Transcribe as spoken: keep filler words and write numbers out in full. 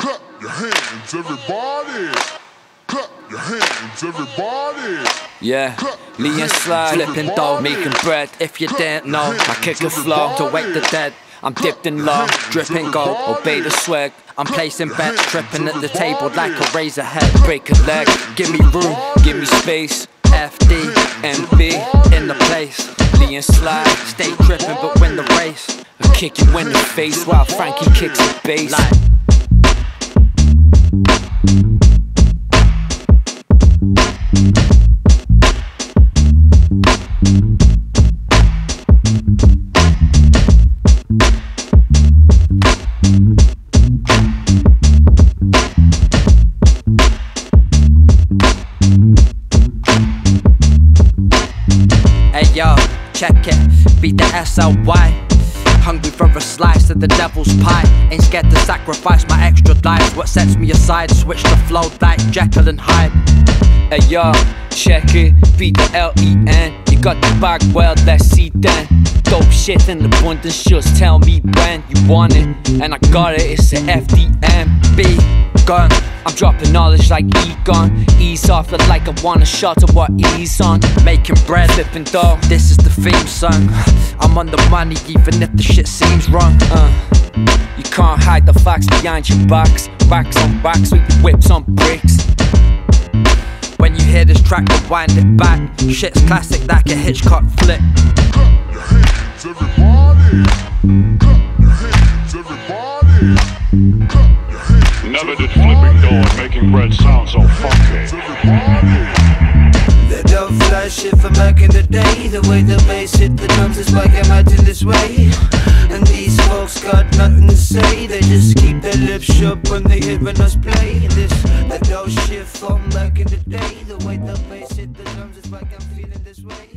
Clap your hands, everybody. Clap your hands, everybody. Yeah, Lee and Sly, flipping dough, making bread. If you didn't know, I kick a flow to wake the dead. I'm dipped in love, dripping gold, obey the swag. I'm placing bets, tripping at the table like a razor head. Break a leg, give me room, give me space. F D, M B, in the place. Lee and Sly, stay tripping but win the race. I kick you in the face while Frankie kicks the bass. Hey yo, check it, beat the S L Y. Hungry for a slice of the devil's pie. Ain't scared to sacrifice my extra life. What sets me aside, switch the flow like Jekyll and Hyde. Hey yo, check it, beat the L E N. You got the bag, well let's see then. Dope shit in abundance, just tell me when you want it. And I got it, it's a F D M B gun. I'm dropping knowledge like Egon. Ease off it like I want a shot of what ease on. Making bread, flipping dough, this is the theme song. I'm on the money even if the shit seems wrong. uh, You can't hide the facts behind your backs. Racks on racks, we whips on bricks. When you hear this track, rewind it back. Shit's classic like a Hitchcock flick. Clap your hands, everybody. Clap your hands, everybody. Clap your hands. Never did flipping dough and making bread sound so funky. The dope fly shit from back in the day. The way the bass hit the drums is like I'm acting this way. And these folks got nothing to say. They just keep their lips shut when they hearing us play. And this, the dope shit from back in the day. The way the bass hit the drums is like I'm feeling this way.